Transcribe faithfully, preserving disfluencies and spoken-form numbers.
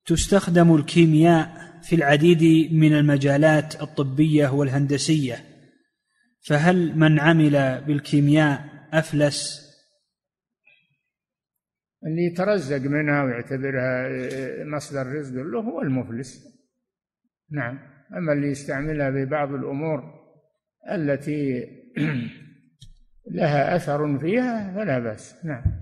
تستخدم الكيمياء في العديد من المجالات الطبية والهندسية، فهل من عمل بالكيمياء أفلس؟ اللي يترزق منها ويعتبرها مصدر رزق له هو المفلس. نعم. أما اللي يستعملها ببعض الأمور التي لها أثر فيها فلا بأس. نعم.